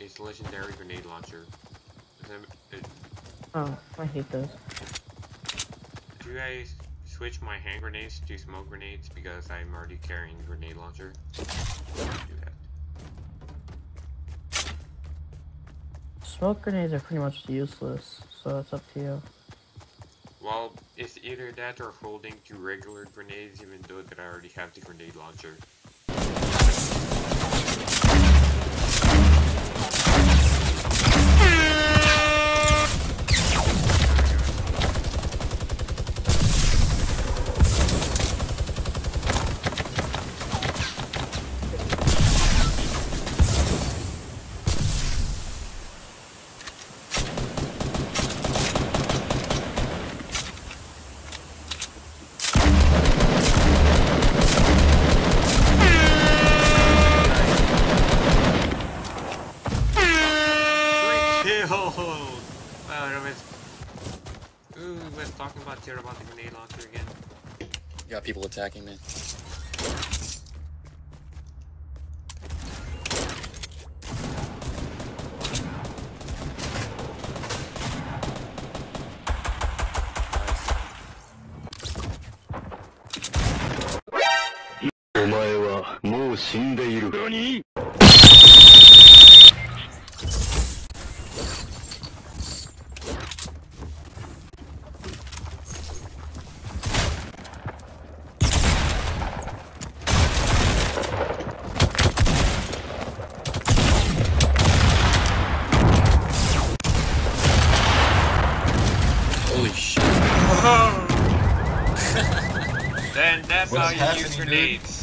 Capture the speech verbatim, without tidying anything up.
It's a legendary grenade launcher. It, Oh, I hate those. do you guys switch my hand grenades to smoke grenades because I'm already carrying a grenade launcher? Do that. Smoke grenades are pretty much useless, so it's up to you. Well, it's either that or holding two regular grenades, even though that I already have the grenade launcher. Talking about here about the grenade launcher again. You got people attacking me. Nani? Holy shit. Then that's how you use grenades.